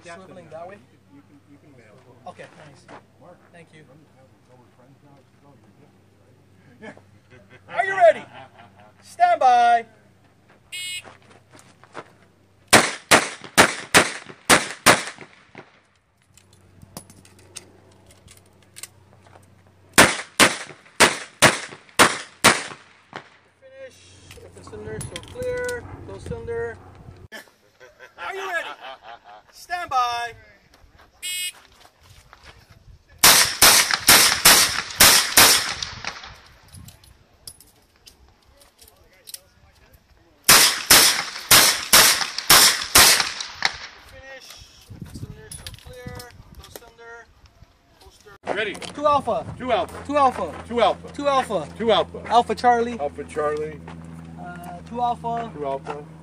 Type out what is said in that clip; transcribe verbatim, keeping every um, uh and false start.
swiveling that way? You can, you can mail. Okay, nice. Thank you. Are you ready? Stand by. Finish. Open cylinder, so clear. Close cylinder. Are you ready? Stand by. Ready. Two alpha. Two alpha. Two alpha. Two alpha. Two alpha. Two alpha. Alpha Charlie. Alpha Charlie. Uh, two alpha. Two alpha.